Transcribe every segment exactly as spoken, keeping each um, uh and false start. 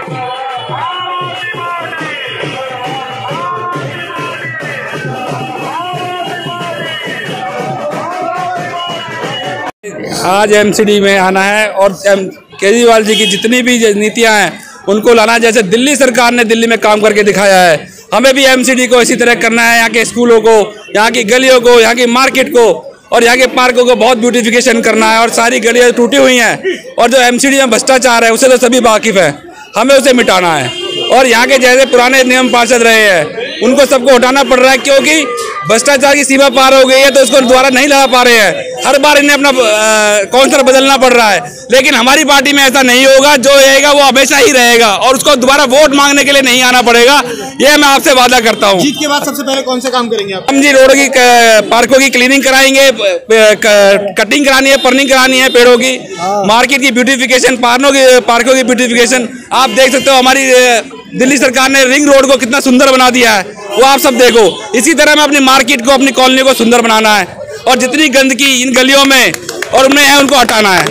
आज एमसीडी में आना है और केजरीवाल जी की जितनी भी नीतियां हैं उनको लाना है। जैसे दिल्ली सरकार ने दिल्ली में काम करके दिखाया है, हमें भी एमसीडी को इसी तरह करना है। यहाँ के स्कूलों को, यहाँ की गलियों को, यहाँ की मार्केट को और यहाँ के पार्कों को बहुत ब्यूटिफिकेशन करना है। और सारी गलियाँ टूटी हुई हैं और जो एमसीडी में भ्रष्टाचार है उसे तो सभी वाकिफ है, हमें उसे मिटाना है। और यहाँ के जैसे पुराने नियम पार्षद रहे हैं उनको सबको हटाना पड़ रहा है, क्योंकि भ्रष्टाचार की सीमा पार हो गई है तो उसको दोबारा नहीं लगा पा रहे हैं। हर बार इन्हें अपना काउंसलर बदलना पड़ रहा है, लेकिन हमारी पार्टी में ऐसा नहीं होगा। जो रहेगा वो हमेशा ही रहेगा और उसको दोबारा वोट मांगने के लिए नहीं आना पड़ेगा, ये मैं आपसे वादा करता हूँ। जीत के बाद सबसे पहले कौन से काम करेंगे आप? हम जी रोड की, पार्कों की क्लीनिंग कराएंगे, कटिंग करानी है, पर्निंग करानी है पेड़ों की, मार्केट की ब्यूटिफिकेशन, पार्कों की पार्कों की ब्यूटिफिकेशन। आप देख सकते हो हमारी दिल्ली सरकार ने रिंग रोड को कितना सुंदर बना दिया है, वो आप सब देखो। इसी तरह में अपनी मार्केट को, अपनी कॉलोनी को सुंदर बनाना है और जितनी गंदगी इन गलियों में और उनमें है उनको हटाना है।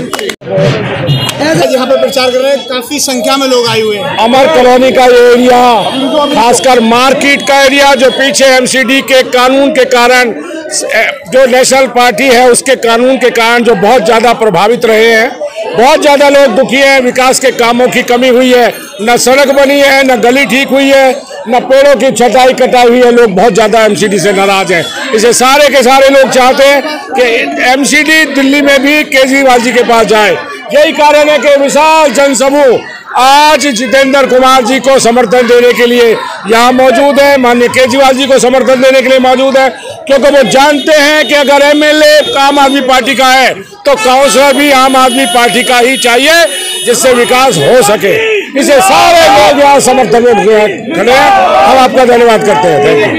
यहाँ पे प्रचार कर रहे हैं, काफी संख्या में लोग आए हुए हैं। अमर कॉलोनी का ये एरिया, खासकर मार्केट का एरिया, जो पीछे एमसीडी के कानून के कारण, जो नेशनल पार्टी है उसके कानून के कारण जो बहुत ज्यादा प्रभावित रहे हैं, बहुत ज्यादा लोग दुखी हैं। विकास के कामों की कमी हुई है, न सड़क बनी है, न गली ठीक हुई है, न पेड़ों की छटाई कटाई हुई है। लोग बहुत ज्यादा एमसीडी से नाराज हैं। इसे सारे के सारे लोग चाहते हैं कि एमसीडी दिल्ली में भी केजरीवाल जी के पास जाए। यही कारण है कि विशाल जनसमूह आज जितेंद्र कुमार जी को समर्थन देने के लिए यहाँ मौजूद है, माननीय केजरीवाल जी को समर्थन देने के लिए मौजूद है, क्योंकि वो जानते हैं कि अगर एमएलए आम आदमी पार्टी का है तो काउंसलर भी आम आदमी पार्टी का ही चाहिए, जिससे विकास हो सके। इसे सारे लोग यहाँ समर्थन में खड़े हैं। हम आपका धन्यवाद करते हैं। Thank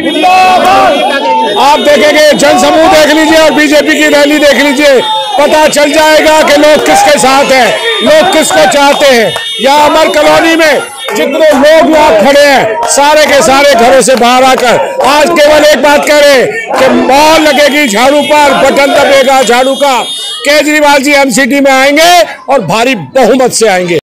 you. आप देखेंगे जनसमूह देख लीजिए और बीजेपी की रैली देख लीजिए, पता चल जाएगा कि लोग किसके साथ हैं, लोग किसको चाहते हैं। यहाँ अमर कॉलोनी में जितने लोग यहाँ खड़े हैं, सारे के सारे घरों से बाहर आकर आज केवल एक बात कह रहे हैं कि मॉल लगेगी झाड़ू पर, बटन दबेगा झाड़ू का। केजरीवाल जी एमसीडी में आएंगे और भारी बहुमत से आएंगे।